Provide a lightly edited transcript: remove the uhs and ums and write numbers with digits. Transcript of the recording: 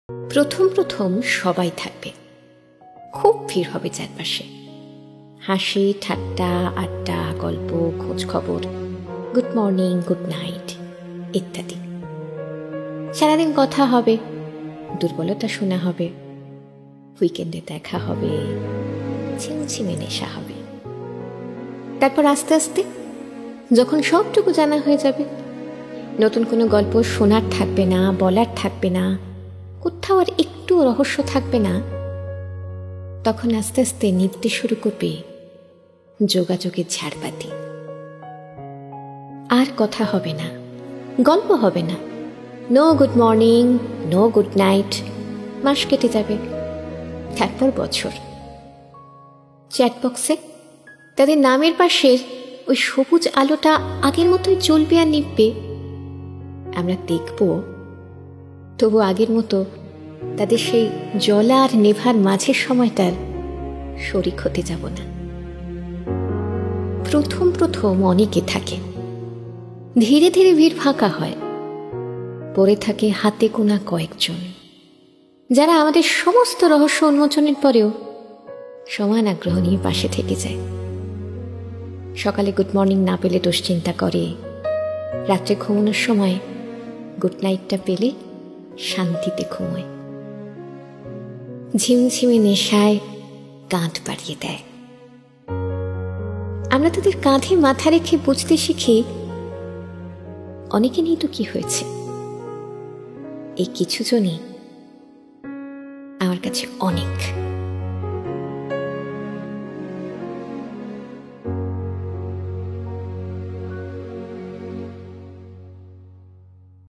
প্রথম প্রথম সবাই থাকবে, খুব ভিড় হবে চারপাশে, হাসি ঠাট্টা আড্ডা গল্প খোঁজ খবর, গুড মর্নিং গুড নাইট ইত্যাদি। সারাদিন কথা হবে, দুর্বলতা শোনা হবে, উইকেন্ডে দেখা হবে, ছিমছিমে নেশা হবে। তারপর আস্তে আস্তে যখন সবটুকু জানা হয়ে যাবে, নতুন কোনো গল্প শোনার থাকবে না, বলার থাকবে না, কোথাও আর একটু রহস্য থাকবে না, তখন আস্তে আস্তে নিভতে শুরু করবে যোগাযোগের ঝাড়বাতি। আর কথা হবে না, গল্প হবে না, no good morning no good night. মাস কেটে যাবে, তারপর বছর। চ্যাটবক্সে তাদের নামের পাশের ওই সবুজ আলোটা আগের মতোই জ্বলবে আর নিভবে। আমরা দেখব, তবু আগের মতো তাদের সেই জ্বলা আর নেভার মাঝের সময়টার শরিক হতে যাব না। প্রথম প্রথম অনেকে থাকে, ধীরে ধীরে ভিড় ফাঁকা হয়, পড়ে থাকে হাতে গোনা কয়েকজন, যারা আমাদের সমস্ত রহস্য উন্মোচনের পরেও সমান আগ্রহ নিয়ে পাশে থেকে যায়। সকালে গুড মর্নিং না পেলে দুশ্চিন্তা করে, রাত্রে ঘুমানোর সময় গুড নাইটটা পেলে শান্তিতে ঘুমোয়, ঝিমঝিমে নেশায় কাঁধ বাড়িয়ে দেয়। আমরা তাদের কাঁধে মাথা রেখে বুঝতে শিখি, অনেকে নিয়ে তো কি হয়েছে। এই কিছু জনই আমার কাছে অনেক।